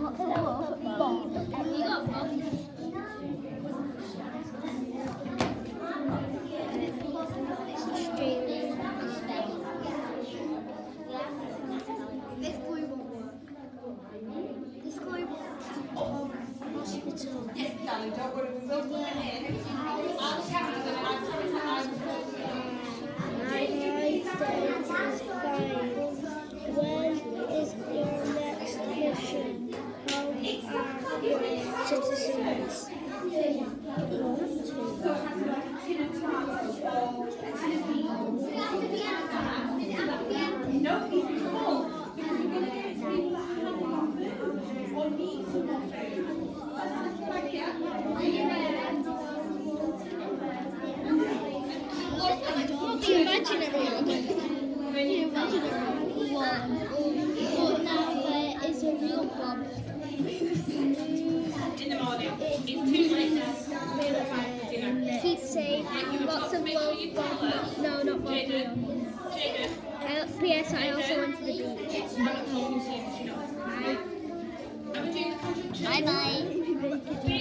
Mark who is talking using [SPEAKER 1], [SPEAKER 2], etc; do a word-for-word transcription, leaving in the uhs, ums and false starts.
[SPEAKER 1] Yes, darling, don't worry, we will put them in. I'll check them and I'll tell you that
[SPEAKER 2] My birthday is fine. When is your next mission? How are your citizens?
[SPEAKER 1] No, it's full, because we're going to get people that haven't got food or need some more food.
[SPEAKER 2] The imaginary one. The imaginary one. But now there is a real one.
[SPEAKER 1] In the morning. It's too late now.
[SPEAKER 2] Keep safe. Lots of love, Bob. No, not Bob. I, P S I also went to the beach. Bye. Bye bye.